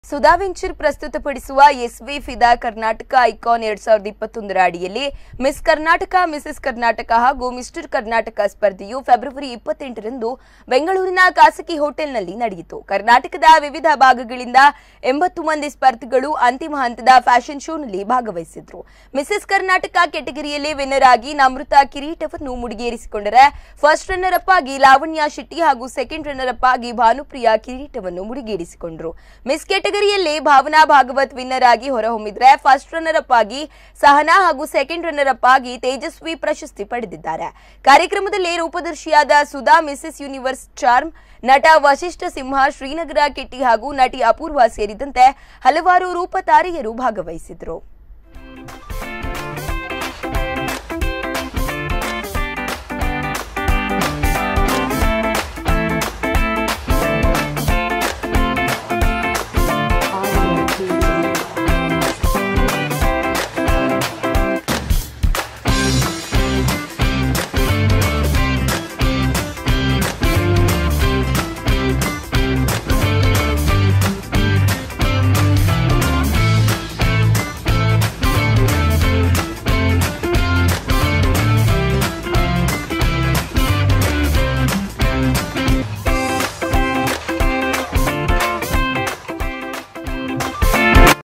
Sudha venture ಪ್ರಸ್ತುತಪಡಿಸುವ SV Fida Karnataka icon 2021 ಅಡಿಯಲ್ಲಿ miss Karnataka, Mrs Karnataka ಹಾಗೂ ಮಿಸ್ಟರ್ ಕರ್ನಾಟಕ ಸ್ಪರ್ಧೆಯು ಫೆಬ್ರವರಿ 28ರಂದು ಬೆಂಗಳೂರಿನ ಖಾಸಗಿ ಹೋಟೆಲ್ನಲ್ಲಿ ನಡೆಯಿತು. ಕರ್ನಾಟಕದ ವಿವಿಧ ಭಾಗಗಳಿಂದ 80 ಮಂದಿ ಸ್ಪರ್ಧಿಗಳು ಅಂತಿಮ ಹಂತದ ಫ್ಯಾಷನ್ ಶೋನಲ್ಲಿ ಭಾಗವಹಿಸಿದ್ರು. ಮಿಸಸ್ ಕರ್ನಾಟಕ ಕೆಟಗರಿಯಲ್ಲಿ ವಿನ್ನರ್ ಆಗಿ ನಮೃತ ಕಿರೀಟವನ್ನು ಮುಡಿಗೇರಿಸಿಕೊಂಡರೆ, ಫಸ್ಟ್ ರನ್ನರ್ ಅಪ್ ಆಗಿ ಲಾವಣ್ಯ ಶೆಟ್ಟಿ ಹಾಗೂ ಸೆಕೆಂಡ್ ರನ್ನರ್ ಅಪ್ ಆಗಿ ಭಾನುಪ್ರಿಯಾ ಕಿರೀಟವನ್ನು ಮುಡಿಗೇರಿಸಿಕೊಂಡರು. ಮಿಸ್ ಕೆಟಗರಿಯಲ್ಲಿ ಭಾವನಾ ಭಾಗವತ್ ವಿನ್ನರ್ ಆಗಿ ಹೊರಹೊಮ್ಮಿದ್ರೆ, ಫಸ್ಟ್ ರನ್ನರ್ ಅಪ್ ಆಗಿ ಸಹನಾ ಹಾಗೂ ಸೆಕೆಂಡ್ ರನ್ನರ್ ಅಪ್ ಆಗಿ ತೇಜಸ್ವಿ ಪ್ರಶಸ್ತಿ ಪಡೆದಿದ್ದಾರೆ. ಕಾರ್ಯಕ್ರಮದಲ್ಲಿ ರೂಪದರ್ಶಿಯಾದ ಸುಧಾ, ಮಿಸಸ್ ಯೂನಿವರ್ಸ್ ಚಾರ್ಮ್, ನಟ ವಶಿಷ್ಠ ಸಿಂಹ, ಶ್ರೀನಗರ ಕಿಟ್ಟಿ ಹಾಗೂ ನಟಿ ಅಪೂರ್ವ ಸೇರಿದಂತೆ ಹಲವಾರು ರೂಪತಾರೆಯರು ಭಾಗವಹಿಸಿದರು.